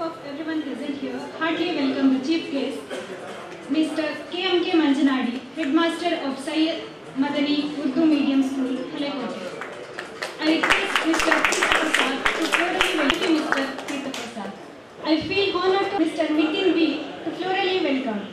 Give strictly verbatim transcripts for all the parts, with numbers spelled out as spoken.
of everyone present here, heartily welcome the chief guest, Mister K M K Manjanadi, Headmaster of Syed Madani Urdu Medium School, Halekote. I request Mister Peter Prasad to florally welcome Mister Peter Prasad. I feel honored to Mister Nitin B to florally welcome.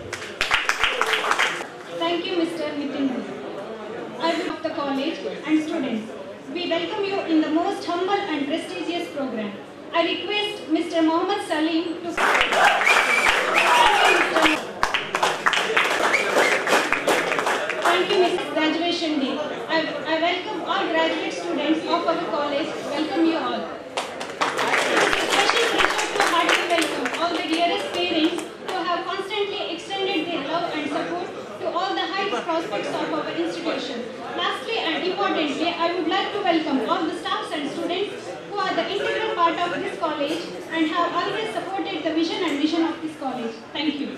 Thank you, Mister Nitin B. I of the college and students, we welcome you in the most humble and prestigious program. I request Mister Mohammed Salim to Thank you, Mister Graduation Day. I, I welcome all graduate students of our college. Welcome you all. Special pleasure to heartily welcome all the dearest parents who have constantly extended their love and support to all the high prospects of our institution. Lastly and importantly, I would like to welcome all the staffs and students who are the integral part of this college and have always supported the vision and mission of this college. Thank you.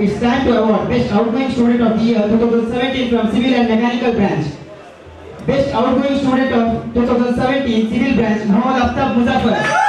It's time to award Best Outgoing Student of the Year twenty seventeen from Civil and Mechanical Branch. Best Outgoing Student of twenty seventeen Civil Branch, Mohammad Aftab Muzaffar.